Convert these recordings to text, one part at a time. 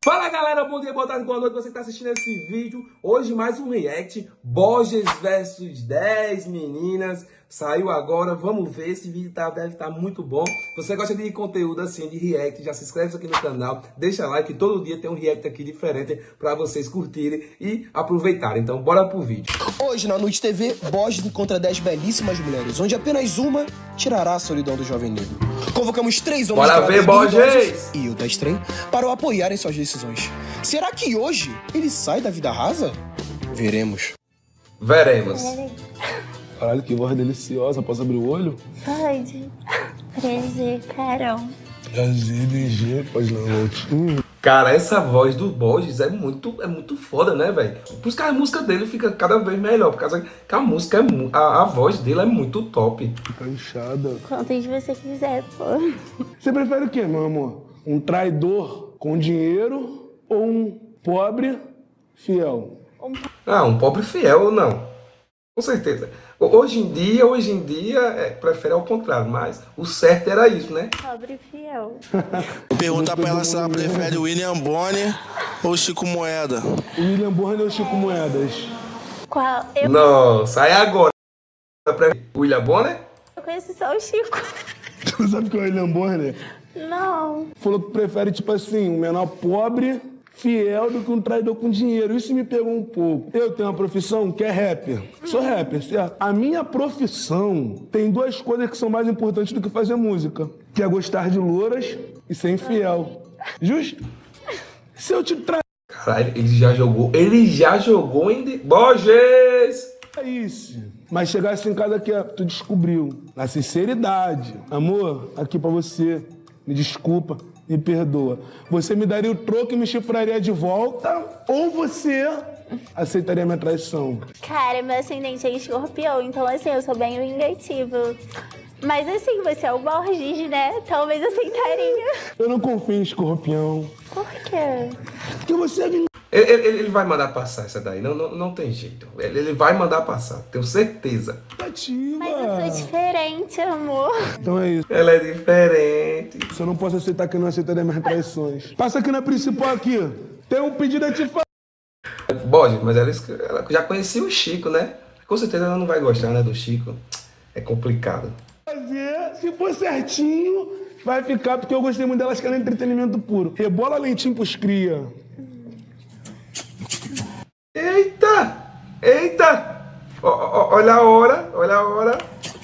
Fala galera, bom dia, boa tarde, boa noite, você que está assistindo esse vídeo. Hoje mais um react, Borges versus 10 meninas. Saiu agora, vamos ver, esse vídeo deve estar muito bom. Se você gosta de conteúdo assim, de react, já se inscreve aqui no canal, deixa like, todo dia tem um react aqui diferente para vocês curtirem e aproveitarem. Então bora pro vídeo. Hoje na Noite TV, Borges encontra 10 belíssimas mulheres, onde apenas uma tirará a solidão do jovem negro. Convocamos 3 homens bora ver, Borges e o 10 trem para o apoiar em suas decisões. Será que hoje ele sai da vida rasa? Veremos. Veremos. Caralho, que voz deliciosa. Posso abrir o olho? Pode. Prazer, Carol. Prazer, DG. Pode não, Valtinho. Cara, essa voz do Borges é muito foda, né, velho? Por isso que a música dele fica cada vez melhor. Por causa que a música, a voz dele é muito top. Fica inchada. Quantos você quiser, pô. Você prefere o quê, meu amor? Um traidor com dinheiro ou um pobre fiel? Um pobre fiel, não. Com certeza. Hoje em dia, prefere ao contrário, mas o certo era isso, né? Pobre fiel. Pergunta pra ela se ela prefere o William Bonner ou o Chico Moeda. O William Bonner ou o Chico Moedas? Qual? Nossa, aí agora. O William Bonner? Eu conheço só o Chico. Tu sabe que é o William Bonner? Não. Falou que prefere, tipo assim, um menor pobre, fiel, do que um traidor com dinheiro. Isso me pegou um pouco. Eu tenho uma profissão que é rapper. Sou rapper, certo? A minha profissão tem 2 coisas que são mais importantes do que fazer música. Que é gostar de louras e ser infiel. Justo? Se eu te trair... Caralho, ele já jogou em... Borges! É isso. Mas chegasse em casa aqui, tu descobriu. Na sinceridade. Amor, aqui pra você. Me desculpa. Me perdoa. Você me daria o troco e me chifraria de volta? Ou você aceitaria minha traição? Cara, meu ascendente é escorpião, então assim, eu sou bem vingativo. Mas assim, você é o Borges, né? Talvez eu aceitaria. Eu não confio em escorpião. Por quê? Porque você é vingativo. Ele vai mandar passar essa daí, não tem jeito. Ele vai mandar passar, tenho certeza. Mas eu sou diferente, amor. Então é isso. Ela é diferente. Se eu não posso aceitar que eu não aceitaria minhas traições. Passa aqui na principal aqui. Tem um pedido a te fazer. Borges, mas ela já conhecia o Chico, né? Com certeza ela não vai gostar, né, do Chico. É complicado. Se for certinho, vai ficar, porque eu gostei muito delas, que ela é entretenimento puro. Rebola lentinho pros cria. Eita! Eita! Olha a hora.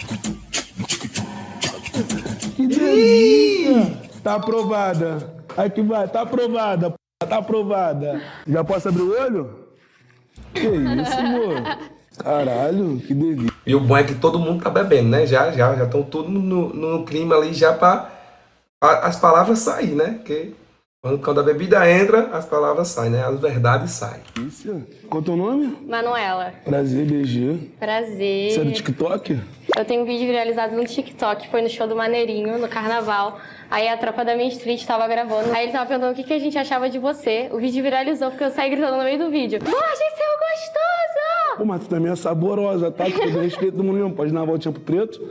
Que delícia! Tá aprovada. Aqui vai, tá aprovada. Tá aprovada. Já posso abrir o olho? Que isso, amor? Caralho, que delícia. E o bom é que todo mundo tá bebendo, né? Já estão tudo no clima ali já pra as palavras sair, né? Porque quando a bebida entra, as palavras saem, né? As verdades saem. Isso. Qual é o teu nome? Manuela. Prazer, BG. Prazer. Você é do TikTok? Eu tenho um vídeo viralizado no TikTok, foi no show do Maneirinho, no carnaval. Aí a tropa da minha street tava gravando. Aí ele tava perguntando o que a gente achava de você. O vídeo viralizou porque eu saí gritando no meio do vídeo. Borges, seu gostoso! Pô, mas tu também é saborosa, tá? Com todo respeito do mundo mesmo. Pode dar uma voltinha pro preto?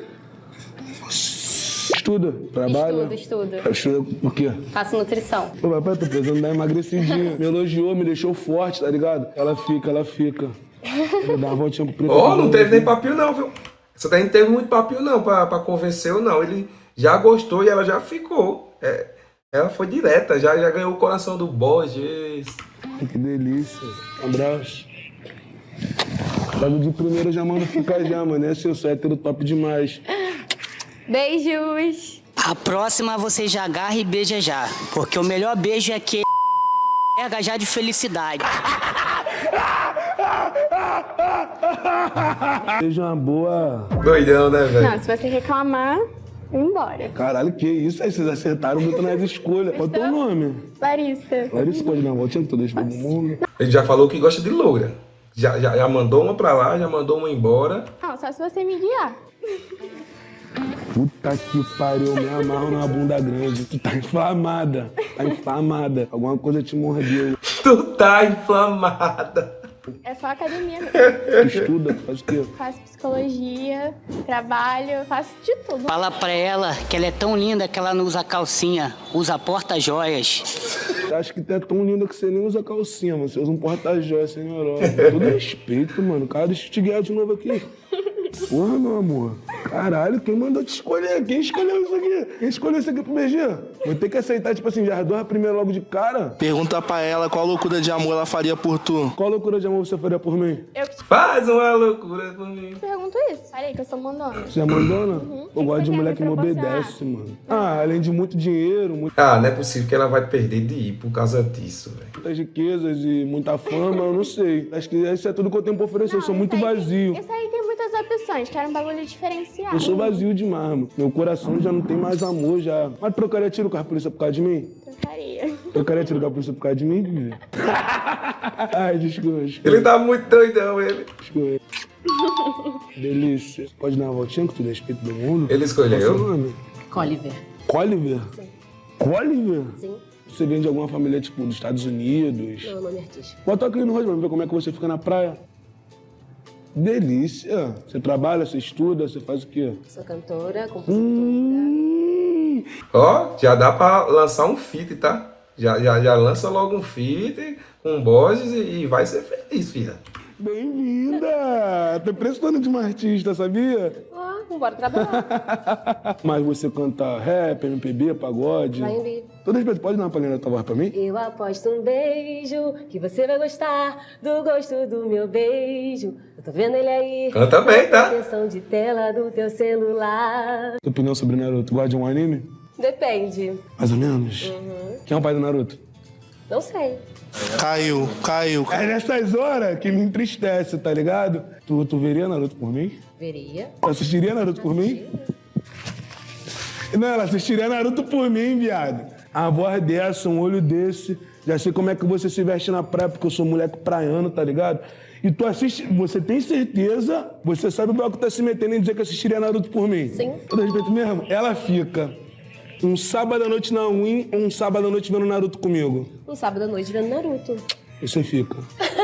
Estuda? Trabalha? Estudo. Estuda por quê? Faço nutrição. Pô, papai, tô precisando dar emagrecidinha. Me elogiou, me deixou forte, tá ligado? Ela fica. Vou dar uma voltinha pro preto. Não teve nem papinho não, viu? Você daí não teve muito papinho não pra convencer ou não. Ele já gostou e ela já ficou. Ela foi direta, já ganhou o coração do Borges. Que delícia. Um abraço. Logo de primeiro eu já mando ficar já, mano. É seu, sou hétero top demais. Beijos! A próxima você já agarra e beija já. Porque o melhor beijo é que pega já de felicidade. Seja uma boa... Doidão, né, velho? Não, se você reclamar, embora. Caralho, que isso? Aí vocês acertaram muito nas escolhas. Qual é o teu nome? Larissa. Larissa, pode dar uma voltinha que tu deixa todo mundo. Ele já falou que gosta de loura. Já mandou uma pra lá, já mandou uma embora. Não, só se você me guiar. Puta que pariu, eu me amarro numa bunda grande. Tu tá inflamada. Tá inflamada. Alguma coisa te mordeu. Tu tá inflamada. É É só academia mesmo. Estuda, faz o quê? Faço psicologia, trabalho, faço de tudo. Fala pra ela que ela é tão linda que ela não usa calcinha, usa porta-joias. Acho que tu é tão linda que você nem usa calcinha, mano. Você usa um porta-joias, senhora. Todo respeito, mano. Cara, deixa eu te guiar de novo aqui. Porra, meu amor. Caralho, quem mandou te escolher? Quem escolheu isso aqui? Quem escolheu isso aqui pro BG? Vou ter que aceitar, tipo assim, já dois primeiro logo de cara. Pergunta pra ela qual loucura de amor ela faria por tu. Qual loucura de amor você faria por mim? Eu que te Faz uma loucura por mim. pergunto isso. Olha aí que eu sou mandona. Você é mandona? Eu gosto de Você mulher quer que me me proporcionar? obedece, mano. Além de muito dinheiro, Ah, não é possível que ela vai perder de ir por causa disso, velho. muitas riquezas e muita fama, eu não sei. Acho que isso é tudo que eu tenho pra oferecer. Eu sou muito vazio. Isso aí tem muitas opções. Quero um bagulho diferenciado. Eu sou vazio demais, mano. Meu coração já não tem mais amor, já. Mas trocaria tiro com a polícia por causa de mim? Trocaria. Trocaria tiro com a polícia por causa de mim, Bibi? Ai, desculpa. Ele tá muito doidão, ele. Desculpa. Delícia. Pode dar uma voltinha com todo respeito do mundo? Ele escolheu? Qual é o seu nome? Coliver. Coliver? Sim. Coliver? Sim. Você vem de alguma família, tipo, dos Estados Unidos? Não, nome artístico. Bota aqui no rosto pra ver como é que você fica na praia. Delícia. Você trabalha, você estuda, você faz o quê? Sou cantora, compositora. Ó, já dá pra lançar um feat, tá? Já lança logo um feat com Borges e vai ser feliz, filha. Bem-vinda! Tô precisando de uma artista, sabia? Bora trabalhar. Mas você canta rap, MPB, pagode? Vai em bi. Todo respeito, pode dar uma palhinha da tua voz pra mim? Eu aposto um beijo que você vai gostar do gosto do meu beijo. Eu tô vendo ele aí. Canta bem, tá? Atenção de tela do teu celular. Tua opinião sobre Naruto? Gosta de um anime? Depende. Mais ou menos? Quem é o pai do Naruto? Não sei. Caiu. É nessas horas que me entristece, tá ligado? Tu veria Naruto por mim? Veria. Tu assistiria Naruto por mim? Não, ela assistiria Naruto por mim, viado. A voz dessa, um olho desse. Já sei como é que você se veste na praia, porque eu sou moleque praiano, tá ligado? E tu assiste, você tem certeza, você sabe o bloco que tá se metendo em dizer que assistiria Naruto por mim? Sim. Com todo respeito mesmo, ela fica um sábado à noite na Win ou um sábado à noite vendo Naruto comigo? Um sábado à noite vendo Naruto. E você fica.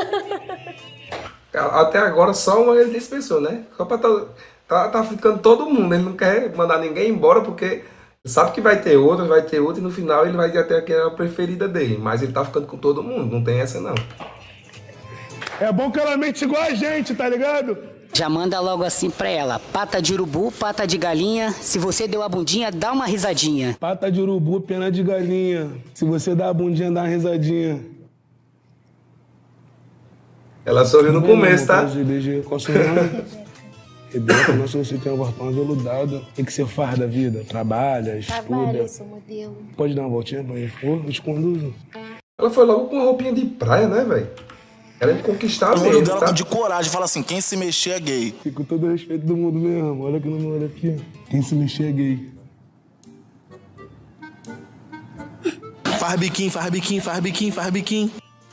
Até agora só uma ele dispensou, né? Só pra tá ficando todo mundo. Ele não quer mandar ninguém embora porque sabe que vai ter outra e no final ele vai ter até aquela preferida dele. Mas ele tá ficando com todo mundo, não tem essa não. É bom que ela mente igual a gente, tá ligado? Já manda logo assim pra ela. Pata de urubu, pata de galinha. Se você deu a bundinha, dá uma risadinha. Pata de urubu, pena de galinha. Se você dá a bundinha, dá uma risadinha. Ela sorriu no começo, tá? BG, qual o seu nome? Rebeca, nossa, você tem uma bartão aveludada. O que você faz da vida? Trabalha, estuda? Trabalho, sou modelo. Pode dar uma voltinha pra gente? Pô, eu te conduzo. Ela foi logo com uma roupinha de praia, né, velho? Ela ia conquistar O mesmo, dela tá? de coragem, fala assim, quem se mexer é gay. Fico com todo o respeito do mundo mesmo. Olha aqui no meu olho aqui. Quem se mexer é gay. Faz biquinho.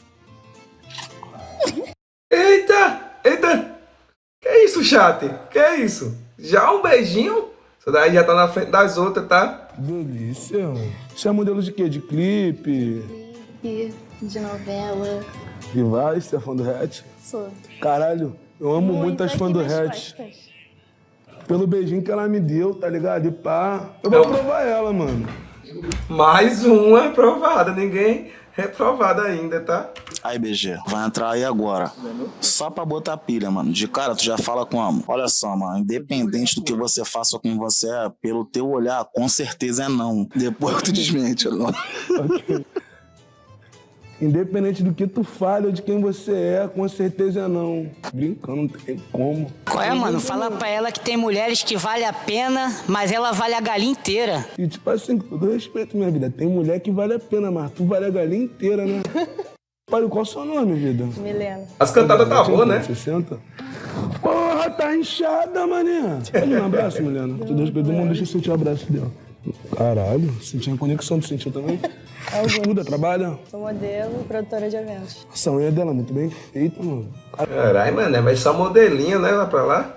Eita! Que isso, chat? Que isso? Já um beijinho? Isso daí já tá na frente das outras, tá? Delícia. Você é modelo de quê? De clipe? De novela. E vai, você é fã do Hatch? Sou. Caralho, eu amo muito as fãs do Hatch. Pelo beijinho que ela me deu, tá ligado? E pá. Eu vou provar ela, mano. Mais uma aprovada, ninguém reprovado ainda, tá? Aí, BG, vai entrar aí agora. Só pra botar pilha, mano. De cara, tu já fala como? Olha só, mano, independente do que você faça ou quem você é, pelo teu olhar, com certeza é não. Depois tu desmente, não. Ok. Independente do que tu fale ou de quem você é, com certeza é não. Brincando, não tem como. Qual é, mano? Fala pra ela que tem mulheres que vale a pena, mas ela vale a galinha inteira. E tipo assim, com todo respeito, minha vida, tem mulher que vale a pena, mas tu vale a galinha inteira, né? Pai, qual é o seu nome, vida? Milena. As cantadas tá boa, né? 60? Porra, tá inchada, mané. Pode dar um abraço, Milena. Com todo respeito do mundo, deixa eu sentir o abraço dela. Caralho, senti uma conexão, tu sentiu também? Estuda, trabalha? Sou modelo e produtora de eventos. Essa unha dela é muito bem feita, mano. Caralho, mano, vai só modelinho, né, lá pra lá.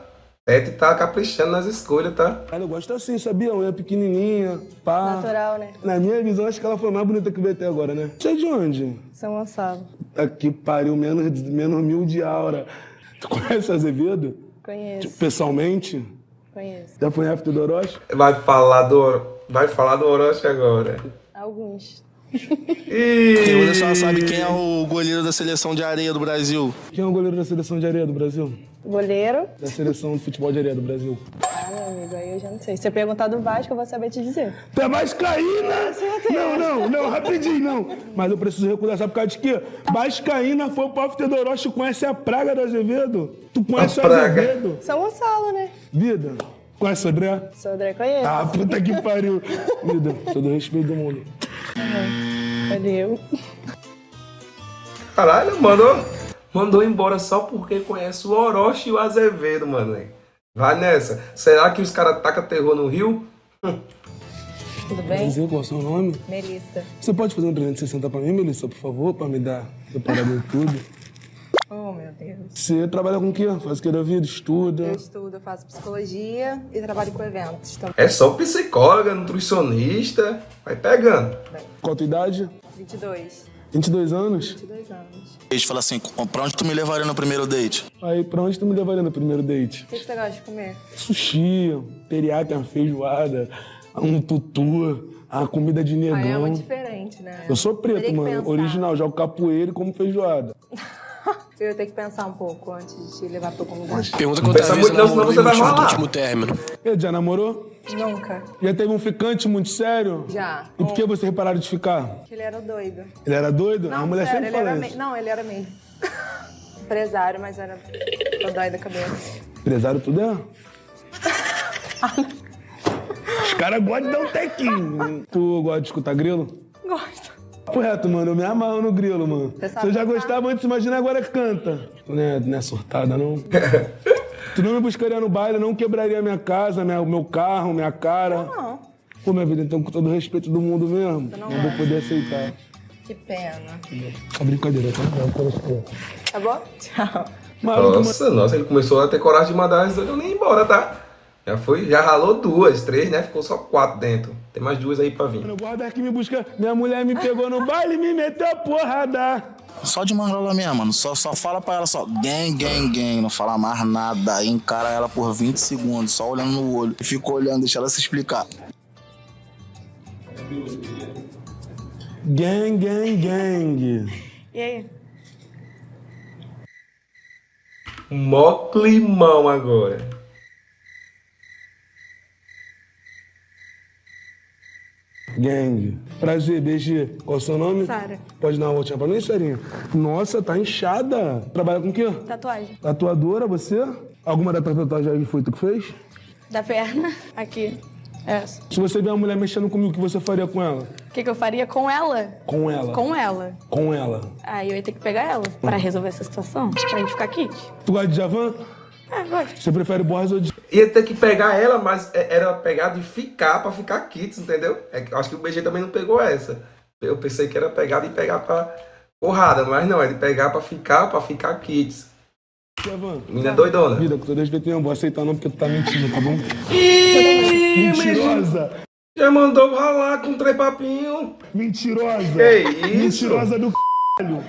Tete tá caprichando nas escolhas, tá? Ela gosta assim, sabia? Unha pequenininha, pá. Natural, né? Na minha visão, acho que ela foi a mais bonita que veio até agora, né? Você é de onde? São Gonçalo. Aqui pariu, menos 1000 de aura. Tu conhece o Azevedo? Conheço. Pessoalmente? Conheço. Já foi em after do Orochi? Vai falar do Orochi agora. Alguns. Você só sabe quem é o goleiro da seleção de areia do Brasil? Quem é o goleiro da seleção de areia do Brasil? Goleiro? Da seleção de futebol de areia do Brasil. Ah, meu amigo, aí eu já não sei. Se você perguntar do Vasco, eu vou saber te dizer. Tu é vascaína? Não, rapidinho, não. Mas eu preciso recusar, sabe por causa de quê? Vascaína foi pro after do Orochi, conhece a praga do Azevedo? Tu conhece o Azevedo? São Gonçalo, né? Vida, conhece o André? Sou André, conheço. Ah, puta que pariu. Vida, todo respeito do mundo. Valeu. Caralho, mandou embora só porque conhece o Orochi e o Azevedo, mano. Vai nessa. Será que os caras tacam terror no Rio? Tudo bem? Dizer qual é o seu nome? Melissa. Você pode fazer um 360 pra mim, Melissa, por favor? Pra me dar preparado em tudo. Oh, meu Deus. Você trabalha com o quê? Faz o que da vida? Estuda? Eu estudo, eu faço psicologia e trabalho com eventos também. É só psicóloga, nutricionista. Vai pegando. Qual a tua idade? 22. 22 anos? 22 anos. Eles falam assim, pra onde tu me levaria no primeiro date? Aí, pra onde tu me levaria no primeiro date? O que você gosta de comer? Sushi, teriyaki, uma feijoada, um tutu, a comida de negão. Aí é muito diferente, né? Eu sou preto, Teria que mano. pensar. Original, jogo capoeira e como feijoada. Eu ia ter que pensar um pouco antes de te levar pra algum lugar. Pergunta Não quantas pensa vezes muito não, senão namorou você e vai motivo do rolar. último término. E já namorou? Nunca. Já teve um ficante muito sério? Já. E por que vocês repararam de ficar? Que ele era doido. Ele era doido? Não, a mulher sério, sempre ele fala era isso. Não, ele era mesmo. Empresário, mas era dói da cabeça. Empresário tudo é? Os caras gostam de dar um tequinho. Tu gosta de escutar grilo? Gosto. Correto, mano. Eu me amarro no grilo, mano. Você sabe Se eu já cantar? gostava antes, imagina agora que canta. Tu não é surtada, não? Tu não me buscaria no baile, não quebraria minha casa, meu carro, minha cara. Não. Pô, minha vida, então com todo o respeito do mundo mesmo, não não vou poder aceitar. Que pena. A brincadeira, tá? Tá bom? Tchau. Nossa, ele começou a ter coragem de mandar as doidas nem embora, tá? Já ralou 2, 3, né? Ficou só 4 dentro. Tem mais 2 aí pra vir. O guarda que me busca, minha mulher me pegou no baile e me meteu a porrada. Só de mangrola mesmo, mano. Só fala pra ela só gang, gang, gang. Não fala mais nada. Aí encara ela por 20 segundos, só olhando no olho. E fica olhando, deixa ela se explicar. Gang, gang, gang. E aí? Mó climão agora. Gang. Prazer, BG. Qual é o seu nome? Sara. Pode dar uma voltinha pra mim, Sarinha? Nossa, tá inchada. Trabalha com o quê? Tatuagem. Tatuadora, você? Alguma da tua tatuagem foi tu que fez? Da perna. Aqui. Essa. Se você ver uma mulher mexendo comigo, o que você faria com ela? O que eu faria com ela? Com ela. Com ela. Com ela. Aí eu ia ter que pegar ela pra resolver essa situação. Pra gente ficar kit. Tu gosta de Javan? Gosto. Você prefere Borges ou de... Ia ter que pegar ela, mas era pegar de ficar pra ficar kits, entendeu? Acho que o BG também não pegou essa. Eu pensei que era pegar de pegar pra porrada, mas não, é de pegar pra ficar kits. Javan. Menina doidona. Vida, com todo respeito, eu não vou aceitar não, porque tu tá mentindo, tá bom? Mentirosa. Já mandou ralar com 3 papinhos. Mentirosa. Que isso? Mentirosa do c****.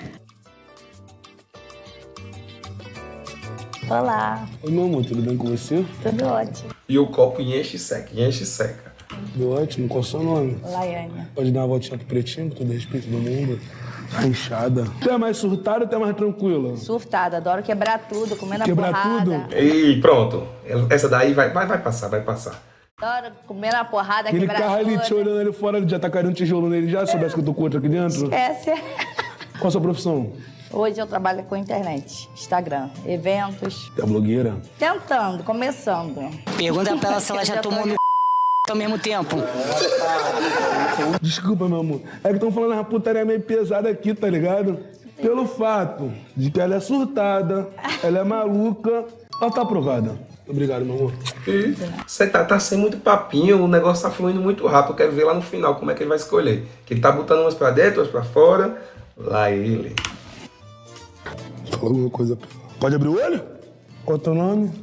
Olá, Oi, meu amor, tudo bem com você? tudo ótimo. E o copo enche e seca, enche e seca. Tudo ótimo, qual é o seu nome? Laiane. Pode dar uma voltinha pro pretinho, com todo respeito do mundo. Tá inchada. Tu é mais surtada ou tu é mais tranquila? Surtada, adoro quebrar tudo, comendo a Quebrar porrada. tudo? E pronto. Essa daí vai passar, vai passar. Adoro comendo a porrada, Aquele quebrar carro ali tudo. te olhando ali fora, já tá caindo um tijolo nele já? Soubesse que eu tô com outro aqui dentro? Esquece. Qual a sua profissão? Hoje eu trabalho com internet, Instagram, eventos. É blogueira? Tentando, começando. Pergunta pra ela se ela já tomou no ao mesmo tempo. Desculpa, meu amor. É que estão falando uma putaria meio pesada aqui, tá ligado? Pelo fato de que ela é surtada, ela é maluca, ela tá aprovada. Obrigado, meu amor. E você tá sem muito papinho, o negócio tá fluindo muito rápido. Eu quero ver lá no final como é que ele vai escolher. Que ele tá botando umas pra dentro, umas pra fora. Lá ele. Fala alguma coisa. Pode abrir o olho? Qual é o teu nome?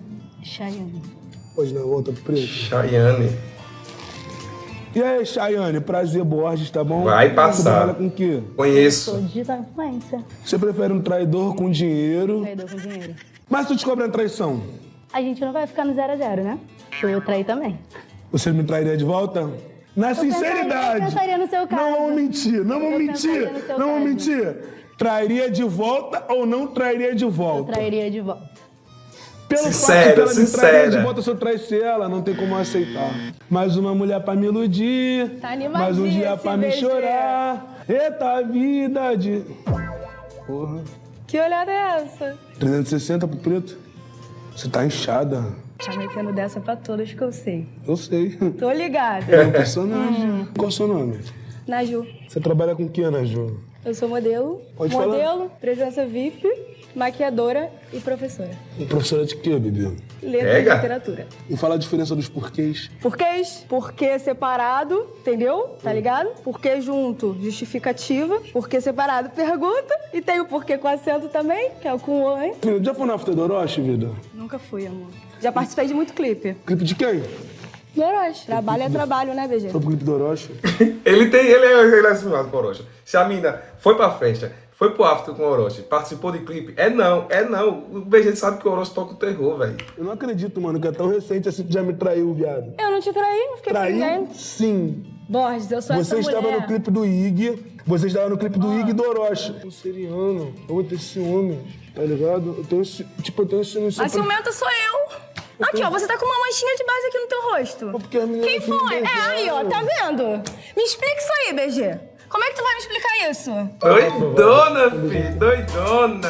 Chayane. Pode dar uma volta pro preto? Chayane. E aí, Chayane, prazer, Borges, tá bom? Vai passar. Você trabalha com o quê? Conheço. Sou digital influencer. Você prefere um traidor com dinheiro? Traidor com dinheiro. Mas tu descobre a traição. A gente não vai ficar no 0 a 0, né? Eu vou trair também. Você me trairia de volta? Na sinceridade. Eu pensaria no seu caso. Não vamos mentir, não vamos mentir, não vamos mentir. Trairia de volta ou não trairia de volta? Eu trairia de volta. Pelo Sincera, fato que ela me sincera. trairia de volta, se eu traísse ela, não tem como eu aceitar. Mais uma mulher pra me iludir, Tá mais um dia esse pra me BG. chorar. Eita vida de... Porra. Que olhada é essa? 360 pro preto? Você tá inchada. Tá metendo dessa pra todas que eu sei. Eu sei. Tô ligada. É um personagem. Qual é o seu nome? Naju. Você trabalha com o que, Naju? Eu sou modelo. Pode modelo, presença VIP, maquiadora e professora. E professora de quê, bebê? Letra e literatura. E fala a diferença dos porquês. Porquês? Porquê separado, entendeu? Tá ligado? Porquê junto, justificativa. Porquê separado, pergunta. E tem o porquê com acento também, que é o com o, hein? Filho, já foi na After do Orochi, vida? Nunca fui, amor. Já participei de muito clipe. Clipe de quem? Do Orochi. Trabalho é trabalho, né, BG? Foi pro clipe do Orochi? Ele é assinado com o Orochi. Se a mina foi pra festa, foi pro after com o Orochi, participou de clipe, é não. O BG sabe que o Orochi toca o terror, velho. Eu não acredito, mano, que é tão recente assim que já me traiu, viado. Eu não te traí, não fiquei com ninguém. Traiu? Sim. Borges, eu sou Você essa estava mulher. no clipe do Ig. Você estava no clipe do Ig e do Orochi. Eu sou seriano. Eu vou ter ciúme, tá ligado? Eu tenho ciúme. A ciumenta sou eu. Aqui, ó, você tá com uma manchinha de base aqui no teu rosto. Porque a menina Quem foi? Aí, ó, tá vendo? Me explica isso aí, BG. Como é que tu vai me explicar isso? Doidona, filho, doidona.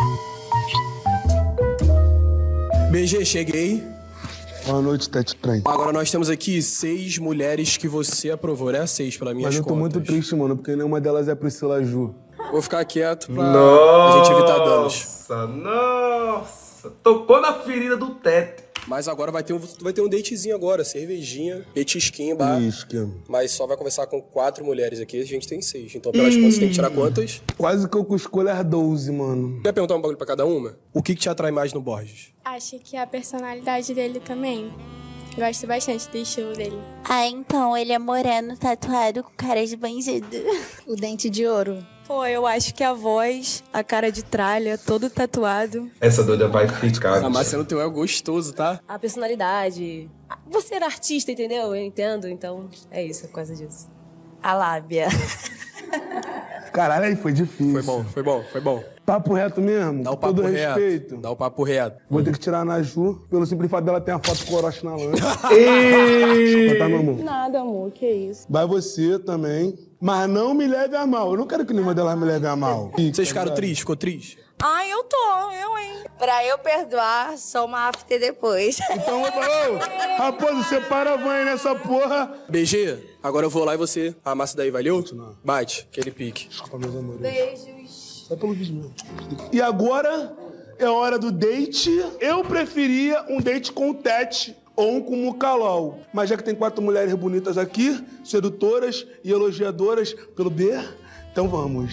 BG, cheguei. Boa noite, Tete Trem. Agora nós temos aqui 6 mulheres que você aprovou, né? 6 pela minha Mas eu tô muito triste, mano, porque nenhuma delas é Priscila Ju. Vou ficar quieto pra a gente evitar danos. Nossa, tocou na ferida do Tete. Mas agora vai ter um datezinho agora, cervejinha, petisquinho, bar. Mas só vai conversar com 4 mulheres aqui, a gente tem 6. Então pelas contas tem que tirar quantas? Quase que eu escolho as 12, mano. Quer perguntar um bagulho pra cada uma? O que te atrai mais no Borges? Acho que a personalidade dele também. Gosto bastante do estilo dele. Ah, então, ele é moreno, tatuado, com cara de bandido. O dente de ouro. Pô, eu acho que a voz, a cara de tralha, todo tatuado. Essa doida vai ficar. A Marcia no teu é gostoso, tá? A personalidade. Você era artista, entendeu? Eu entendo, então é isso, por causa disso. A lábia. Caralho, aí foi difícil. Foi bom. Papo reto mesmo? Dá o papo todo reto. respeito. Dá o papo reto. Vou ter que tirar a Naju, pelo simples fato dela ter uma foto com o Orochi na lancha. Tá, meu amor? Nada, amor, que isso. Vai você também. Mas não me leve a mal. Eu não quero que nenhuma delas me leve a mal. Vocês ficaram tristes? Ficou triste? Ai, eu tô, hein? Pra eu perdoar, só uma after depois. Então, Raposo, separa a van aí nessa porra. BG, agora eu vou lá e você amassa daí, valeu? Bate, aquele pique. Desculpa, meus amores. Beijos. Só pelo vídeo mesmo. E agora é hora do date. Eu preferia um date com o Tete ou um com o Mucalol. Mas já que tem 4 mulheres bonitas aqui, sedutoras e elogiadoras pelo B, então vamos.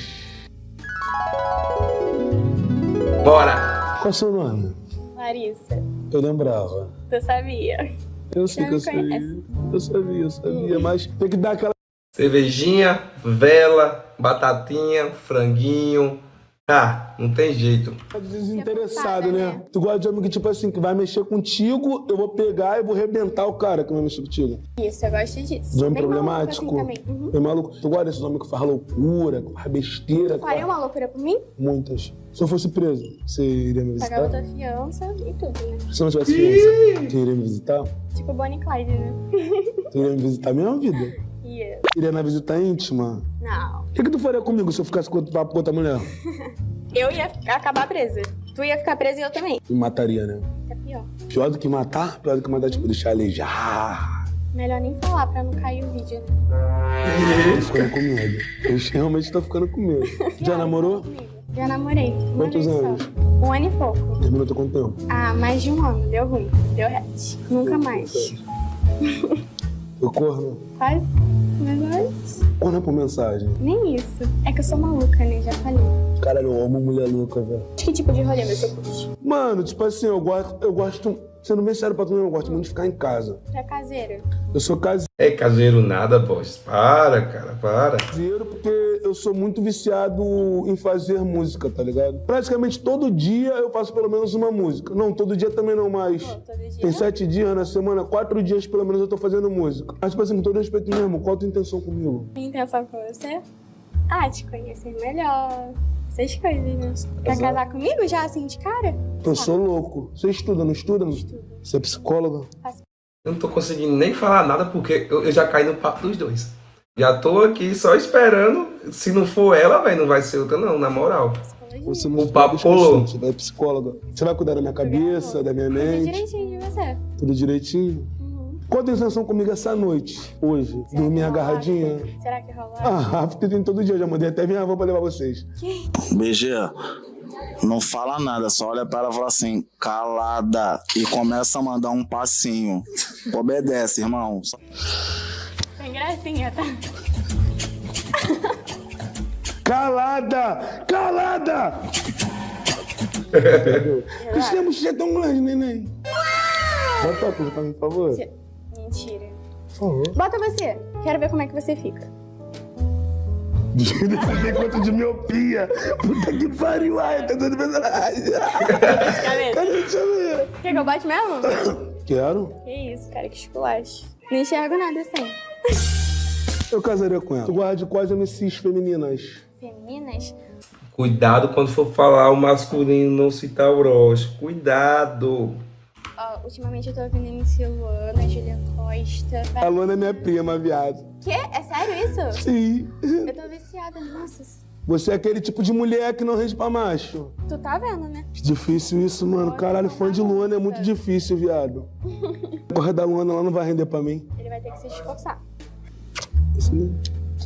Bora! Qual é o seu nome? Larissa, Eu lembrava. tu sabia? Eu sei Já que eu me sabia. conhece. Eu sabia, mas tem que dar aquela... Cervejinha, vela, batatinha, franguinho. Ah, não tem jeito. Desinteressado, né? Tu gosta de homem que, tipo assim, que vai mexer contigo, eu vou pegar e vou arrebentar o cara que vai mexer contigo. Isso, eu gosto disso. De homem Bem problemático. maluco assim também. Bem maluco. Tu gosta desses homens que faz loucura, que faz besteira? Faria uma loucura por mim? Muitas. Se eu fosse preso, você iria me visitar? Pagava tua fiança e tudo, né? Se eu não tivesse fiança, você iria me visitar? Tipo Bonnie e Clyde, né? Tu iria me visitar a minha vida? Ia. Iria na visita íntima? Não. O que tu faria comigo se eu ficasse com papo com outra mulher? Eu ia acabar presa. Tu ia ficar presa e eu também. Me mataria, né? É pior. Pior do que matar? Pior do que matar, tipo, deixar aleijar. Melhor nem falar pra não cair o vídeo, né? Tô ficando com medo. Eu realmente tô ficando com medo. Já namorou? Já namorei. Quantos anos? 1 ano e pouco. Terminou tem quanto tempo? Ah, mais de 1 ano. Deu ruim. Deu hatch. Nunca mais. Eu corno? Quase. Mais ou menos. Corno por mensagem. Nem isso. É que eu sou maluca, né? Já falei. caralho, eu amo mulher louca, velho. Que tipo de rolê você curte? Mano, tipo assim, eu gosto, sendo bem sério pra tu, eu gosto muito de ficar em casa. Tu é caseiro? Eu sou caseiro. É caseiro nada, boss. Para, cara, para. Caseiro porque eu sou muito viciado em fazer música, tá ligado? Praticamente todo dia eu faço pelo menos uma música. Não, todo dia também não, mas tem 7 dias na semana, 4 dias pelo menos eu tô fazendo música. Mas tipo assim, com todo respeito mesmo, qual a tua intenção comigo? Minha intenção com você? Ah, te conhecer melhor. Essas coisas, né? Quer casar comigo já, assim, de cara? Eu sou louco. Você estuda, não estuda? Estudo. Você é psicóloga? Eu não tô conseguindo nem falar nada porque eu já caí no papo dos dois. Já tô aqui só esperando. Se não for ela, velho, não vai ser outra não, na moral. Você não o papo colou. Você vai psicóloga. Você vai cuidar da minha cabeça, da minha mente. Tudo direitinho de você. Tudo direitinho? Qual a tua intenção comigo essa noite, hoje? Dormir agarradinha? Será que rola? Ah, porque tem todo dia, eu já mandei até minha avó pra levar vocês. BG, não fala nada, só olha pra ela e fala assim, calada, e começa a mandar um passinho. Obedece, irmão. Sem gracinha, tá? Calada! Calada! Cristina, a bochecha é tão grande, neném. Bota a coisa pra mim, por favor. Mentira. Por favor. Bota você. Quero ver como é que você fica. Tem quanto de miopia. Puta que pariu. Ai, tá dando personagem. Cadê? Deixa eu ver. Quer que eu bote mesmo? Quero. Que isso, cara, que esculacho. Não enxergo nada assim. Eu casaria com ela. Tu gosta de quais MCs femininas? Femininas? Cuidado quando for falar o masculino, não citar o Roche. Cuidado. Ultimamente eu tô ouvindo MC Luana, Julia Costa. A Luana é minha prima, viado. Quê? É sério isso? Sim. Eu tô viciada, nossa. Você é aquele tipo de mulher que não rende pra macho. Tu tá vendo, né? Que difícil isso, mano. Caralho, fã de Luana é muito difícil, viado. Corre da Luana, ela não vai render pra mim. Ele vai ter que se esforçar. Isso mesmo.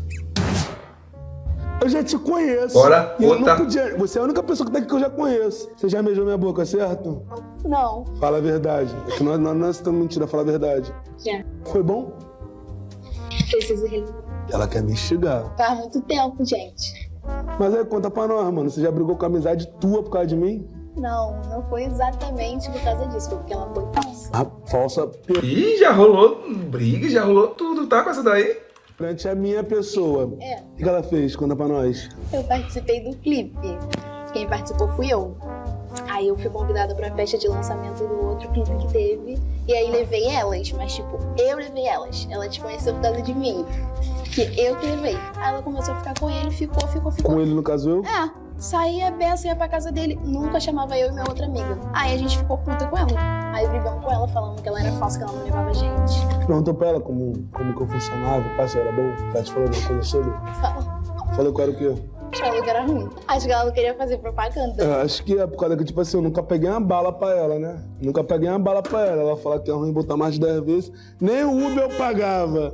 Eu já te conheço. Bora, e eu outra. não podia. Você é a única pessoa que tá aqui que eu já conheço. Você já beijou minha boca, certo? Não. Fala a verdade. É que nós estamos mentira, fala a verdade. Já. Foi bom? Preciso relembrar. Ela quer me instigar. Faz muito tempo, gente. Mas aí, conta pra nós, mano. Você já brigou com a amizade tua por causa de mim? Não foi exatamente por causa disso, foi porque ela foi falsa. Ah, falsa. Ih, já rolou briga, já rolou tudo, tá com essa daí? Frente à minha pessoa. É. O que ela fez? Conta pra nós. Eu participei do clipe. Quem participou fui eu. Aí eu fui convidada pra festa de lançamento do outro clipe que teve. E aí levei elas, mas tipo, eu levei elas. Ela te conheceu por causa de mim. Que eu que levei. Aí ela começou a ficar com ele, ficou. Com ele, no caso, eu? É. Saía a beça, ia pra casa dele. Nunca chamava eu e minha outra amiga. Aí a gente ficou puta com ela. Aí brigamos com ela, falando que ela era falsa, que ela não levava a gente. Perguntou pra ela como que eu funcionava, o passo era bom? Ela te falou alguma coisa sobre? Falou que era o quê? Falou que era ruim. Acho que ela não queria fazer propaganda. Eu acho que é por causa que, tipo assim, eu nunca peguei uma bala pra ela, né? Nunca peguei uma bala pra ela. Ela fala que é ruim botar mais de 10 vezes. Nem o Uber eu pagava.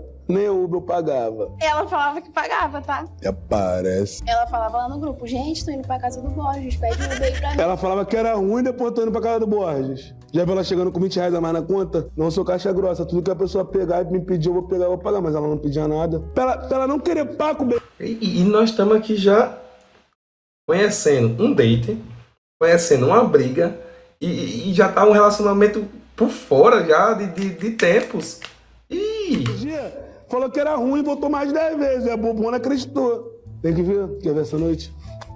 Ela falava que pagava, tá? Parece. Ela falava lá no grupo, gente, tô indo pra casa do Borges, pede um Uber aí pra mim. Ela falava que era ruim, depois eu tô indo pra casa do Borges. Já viu ela chegando com 20 reais a mais na conta? Não sou caixa grossa. Tudo que a pessoa pegar e me pedir, eu vou pegar, eu vou pagar. Mas ela não pedia nada. Pra ela não querer pago, E nós estamos aqui já conhecendo um date, conhecendo uma briga e já tá um relacionamento por fora já de tempos. Falou que era ruim e voltou mais de 10 vezes. A bobona acreditou. Tem que ver. Quer ver essa noite?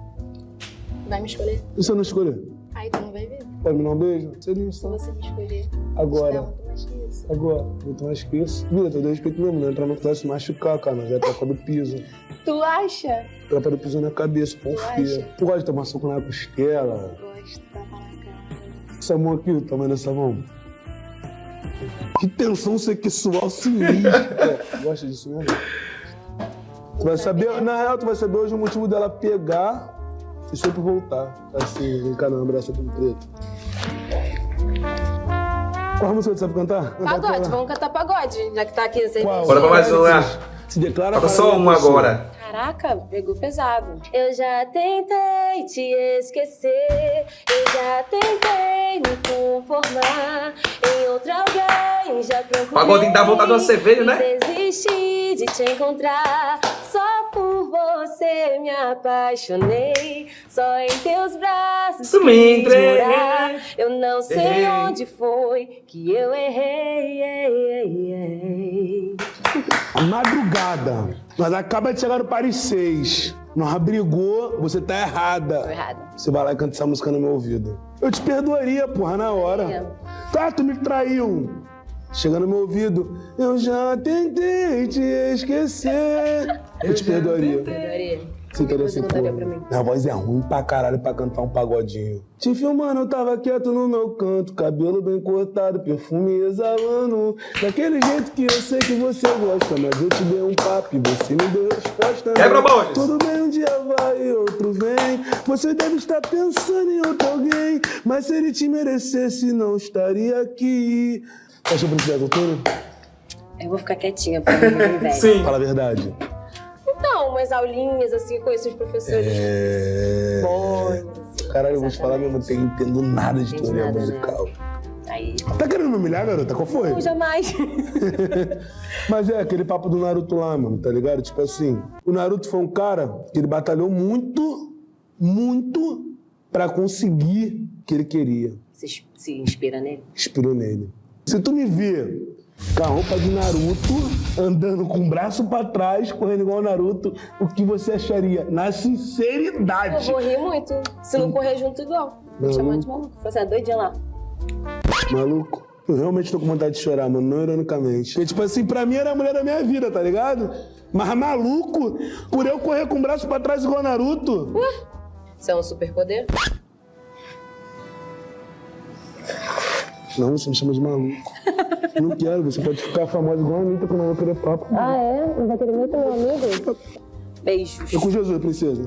Vai me escolher? E se eu não escolher? Aí tu não vai ver. Pode me dar um beijo? Seria isso. Se você me escolher. Agora. Muito mais que isso. Agora. Muito mais que isso. Vida, todo respeito mesmo. Não entrar no que vai se machucar, cara. Já é troca do piso. Tu acha? Troca do piso na cabeça, confia. Tu gosta de tomar soco na costela? Gosto, tapa na cara. Essa mão aqui, o tamanho dessa mão. Que tensão sexual sinistra. Gosta disso mesmo? Tu vai saber, na real, tu vai saber hoje o motivo dela pegar e sempre voltar. Assim, vem cá, não, abraça pelo preto. Qual música tu sabe cantar? Pagode, vamos cantar pagode, já que tá aqui. Bora pra mais uma. Se declara. Falta só uma agora. Caraca, pegou pesado. Eu já tentei te esquecer, eu já tentei me conformar em outra alguém, já procurei. Pagodinho dá vontade de uma cerveja, né? Desisti de te encontrar só por você. você me apaixonei. Só em teus braços Tu me quis entreguei. morar. Eu não sei Errei. onde foi que eu errei. Madrugada. Nós acaba de chegar no Paris 6. Nós brigou, você tá errada. Tô errada. Você vai lá e canta essa música no meu ouvido. Eu te perdoaria, porra, na hora. Tá, tu me traiu. Chega no meu ouvido. Eu já tentei te esquecer. Eu te perdoaria. Você queria ser porra. Minha voz é ruim pra caralho pra cantar um pagodinho. Te filmando, eu tava quieto no meu canto. Cabelo bem cortado, perfume exalando. Daquele jeito que eu sei que você gosta. Mas eu te dei um papo e você me deu resposta. Quebra Borges. Tudo bem, um dia vai e outro vem. Você deve estar pensando em outro alguém. Mas se ele te merecesse, não estaria aqui. Acha que precisa, doutora? Eu vou ficar quietinha pra mim, velho. Sim. Fala a verdade. Não, umas aulinhas, assim, com esses professores. bons. Caralho, eu vou te falar mesmo, eu não entendo nada de teoria musical. Aí. Tá querendo me humilhar, garota? Qual foi? Não, jamais. Mas é aquele papo do Naruto lá, mano, tá ligado? Tipo assim, o Naruto foi um cara que ele batalhou muito pra conseguir o que ele queria. Você se inspira nele? Inspirou nele. Se tu me ver com a roupa de Naruto, andando com o braço pra trás, correndo igual o Naruto, o que você acharia? Na sinceridade. Eu vou rir muito. Se não correr junto, igual. Me chamando de maluco. Você é doidinha lá. Maluco, eu realmente tô com vontade de chorar, mano, não ironicamente. Porque, tipo assim, pra mim era a mulher da minha vida, tá ligado? Mas maluco, por eu correr com o braço pra trás igual o Naruto. Isso é um superpoder? Não, você me chama de maluco. Não quero, você pode ficar famosa igual a Anitta quando eu vou querer papo. Ah, é? Não vai querer muito meu amigo? Beijos. Eu com Jesus, princesa.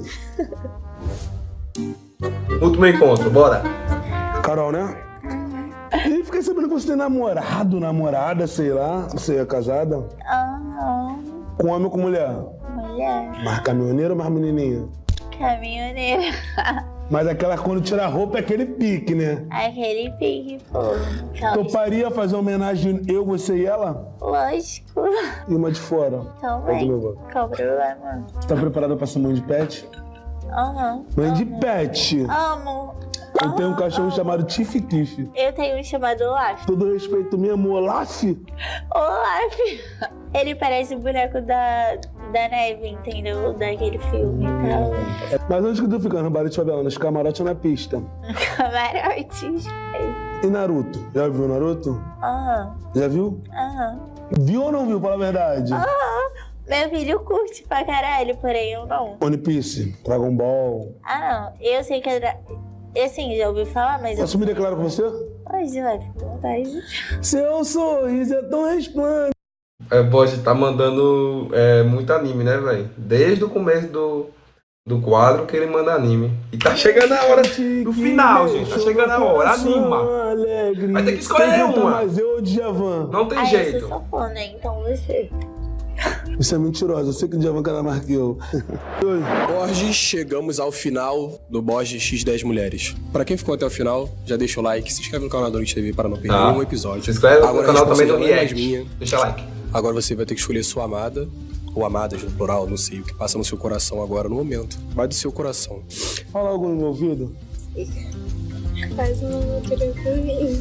Último encontro, bora. Carol, né? E fiquei sabendo que você tem namorado, namorada, sei lá. Você é casada? Aham. Com homem ou com mulher? Mulher. Mais caminhoneira ou mais menininha? Caminhoneira. Mas aquela quando tira a roupa é aquele pique, né? Aquele pique, pô. Toparia fazer uma homenagem eu, você e ela? Lógico. E uma de fora? Também. Qual o problema? Você tá preparada pra ser mãe de pet? Aham. Mãe de pet. Amo. Eu tenho um cachorro chamado Tiff-Tiff. Eu tenho um chamado Olaf. Todo respeito mesmo, Olaf? Olaf. Ele parece o boneco da neve, entendeu? Daquele filme e tal. Mas onde que tu fica? No bar de favela? Nos camarotes ou na pista? Camarotes. E Naruto? Já viu Naruto? Aham. Já viu? Aham. Viu ou não viu? Fala a verdade. Aham. Meu filho curte pra caralho, porém eu não. One Piece, Dragon Ball. Ah, não. Eu sei que assim, já ouvi falar, mas... Posso me declarar com você? Hoje vai, fica à vontade. Seu sorriso é tão resplendente. Borges tá mandando muito anime, né, velho? Desde o começo do quadro que ele manda anime. E tá chegando a hora do final, gente. Tá chegando a hora. Anima. Vai ter que escolher uma. Mas eu ou Djavan? Não tem jeito. Eu sou safona, né? Então você. Isso é mentiroso. Eu sei que o Djavan canta mais que eu. Borges, chegamos ao final do Borges X10 Mulheres. Pra quem ficou até o final, já deixa o like, se inscreve no canal da Noite TV para não perder nenhum episódio. Se inscreve no Agora, canal também do não é mais React. minha. Deixa like. Agora você vai ter que escolher sua amada, ou amadas no plural, não sei, o que passa no seu coração agora, no momento. Vai do seu coração. Fala algo no meu ouvido. Faz uma outra pra mim.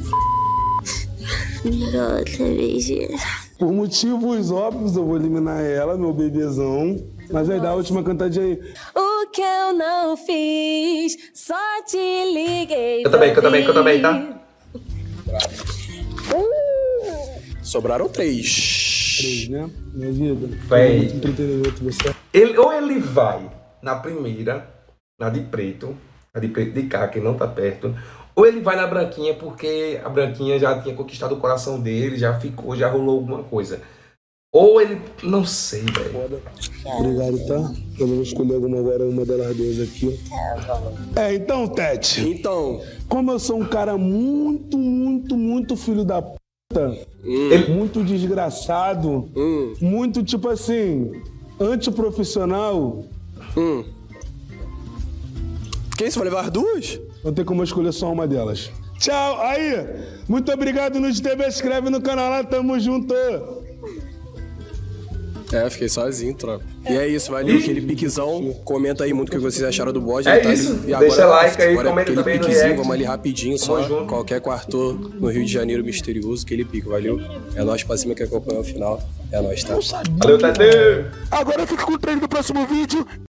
Nossa, beijeira. Por motivos óbvios, eu vou eliminar ela, meu bebezão. Mas aí dá a última cantadinha aí. O que eu não fiz, só te liguei. Eu também, tá? Sobraram 3. 3, né? Minha vida. Véi. Muito entretenimento, você. Ou ele vai na primeira, na de preto de cá, que não tá perto. Ou ele vai na branquinha, porque a branquinha já tinha conquistado o coração dele, já ficou, já rolou alguma coisa. Ou ele... Não sei, velho. Obrigado, tá? Eu vou escolher alguma agora, uma delas duas aqui. Então, Tete. Então. Como eu sou um cara muito filho da puta, muito desgraçado, muito, tipo assim, antiprofissional. Quem? Você vai levar 2? Não tem como eu escolher só uma delas. Tchau! Aí! Muito obrigado, Noite TV. Se inscreve no canal lá, tamo junto! É, fiquei sozinho, tropa. E é isso, valeu. Aquele piquezão. Comenta aí muito o que vocês acharam do Borges. É tá? isso. E agora, deixa like aí, agora comenta aquele também no piquezinho, react. vamos ali rapidinho só. Qualquer quarto no Rio de Janeiro misterioso, aquele pique, valeu? É nóis pra cima que acompanha o final. É nóis, tá? Valeu, Tadeu! Agora eu fico com o treino do próximo vídeo.